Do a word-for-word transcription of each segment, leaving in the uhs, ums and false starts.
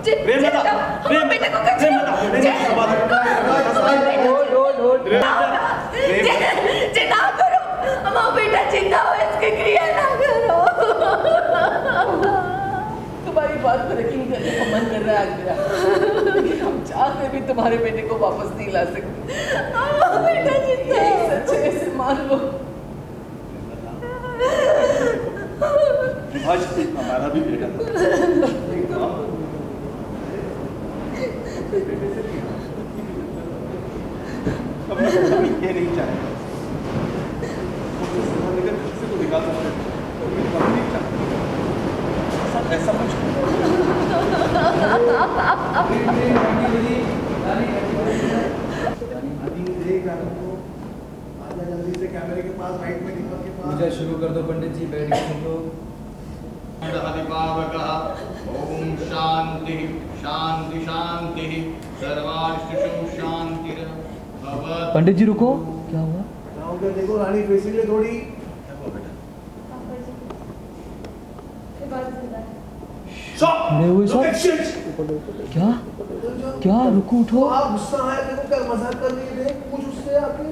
प्रेम लता, प्रेम बेटे को प्रेम लता, चिंता करो, हमारा बेटा जिंदा हो, इसकी क्रिया ना करो। तुम्हारी बात पर यकीन करने का मन कर रहा है मेरा, लेकिन हम चाहते भी तुम्हारे बेटे को वापस नहीं ला सकते। बेटा जिंदा है, सच्चे से मान लो। आज हमारा भी बेटा था। कभी कभी ये नहीं चाहे लेकिन किसी को निकाल सकते कभी नहीं चाहते ऐसा कुछ जल्दी से कैमरे के पास राइट में दीपक के पास पूजा शुरू कर दो पंडित जी, बैठ गए तो ओम शांति शांति शांति सर्वार्षु शांतिर्भवतु। पंडित जी रुको, क्या हुआ? गाँव के देखो रानी फेसिंग ले थोड़ी। नहीं हुए सब क्या क्या रुको उठो। आप गुस्सा है, देखो क्या मजाक कर रही है, कुछ उससे आके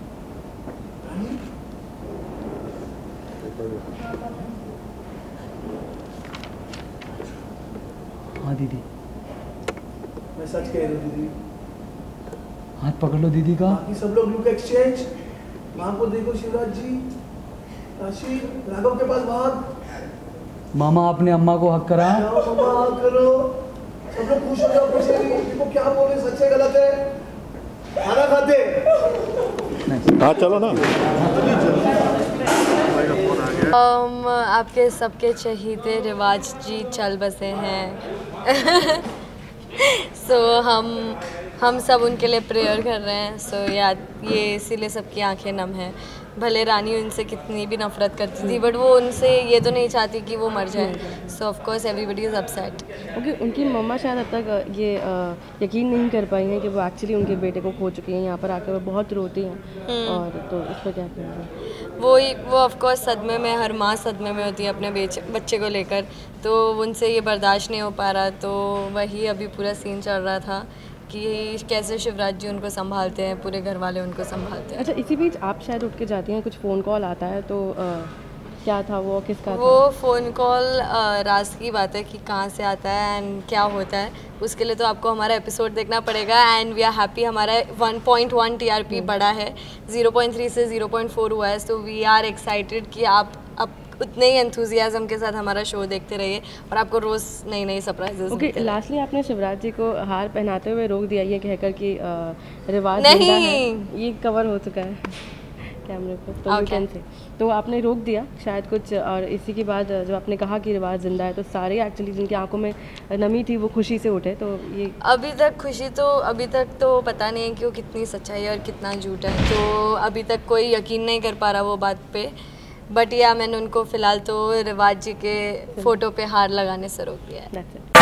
हाँ दीदी, मैं सच कह रही हूँ दीदी। हाथ पकड़ लो दीदी का। बाकी सब लोग लुक एक्सचेंज। वहाँ को देखो शिवराज जी, राशि, राघव के पास बाहर। मामा आपने अम्मा को हक करा। जाओ मामा हक करो, सब लोग खुश हो जाओ। पीछे देखो क्या बोले, सच्चे गलत है, खाना खाते। हाँ चलो ना। um, आपके सबके चहीते रिवाज जी चल बसे हैं। सो so, हम हम सब उनके लिए प्रेयर कर रहे हैं। सो so, याद ये इसीलिए सबकी आंखें नम हैं। भले रानी उनसे कितनी भी नफरत करती थी, बट वो उनसे ये तो नहीं चाहती कि वो मर जाए। So of course everybody is upset. Okay, उनकी मम्मा शायद अब तक ये आ, यकीन नहीं कर पाई हैं कि वो एक्चुअली उनके बेटे को खो चुकी हैं। यहाँ पर आकर वो बहुत रोती हैं, और तो इस पर क्या कहेंगे? वो ही वो ऑफ कोर्स सदमे में, हर माँ सदमे में होती है अपने बच्चे को लेकर। तो उनसे ये बर्दाश्त नहीं हो पा रहा। तो वही अभी पूरा सीन चल रहा था कि कैसे शिवराज जी उनको संभालते हैं, पूरे घर वाले उनको संभालते हैं। अच्छा, इसी बीच आप शायद उठ के जाती हैं, कुछ फ़ोन कॉल आता है, तो आ, क्या था वो, किसका वो था? फ़ोन कॉल राज की बात है कि कहाँ से आता है एंड क्या होता है। उसके लिए तो आपको हमारा एपिसोड देखना पड़ेगा। एंड वी आर हैप्पी, हमारा वन पॉइंट वन टीआरपी बढ़ा है, ज़ीरो पॉइंट थ्री से ज़ीरो पॉइंट फोर हुआ है। सो वी आर एक्साइटेड कि आप अब उतने ही एंथुजियाज्म के साथ हमारा शो देखते रहिए और आपको रोज़ नई नई सरप्राइजेस। ओके, लास्टली आपने शिवराज जी को हार पहनाते हुए रोक दिया ये कहकर कि रिवाज नहीं, है। ये कवर हो चुका है कैमरे पर, तो okay. से तो आपने रोक दिया शायद कुछ, और इसी के बाद जब आपने कहा कि रिवाज जिंदा है, तो सारे एक्चुअली जिनकी आंखों में नमी थी वो खुशी से उठे। तो ये अभी तक खुशी तो अभी तक तो पता नहीं है कि वो कितनी सच्चाई है और कितना झूठ है। तो अभी तक कोई यकीन नहीं कर पा रहा वो बात पे। बट या मैंने उनको फ़िलहाल तो रिवाज जी के फ़ोटो पे हार लगाने से रोक दिया है।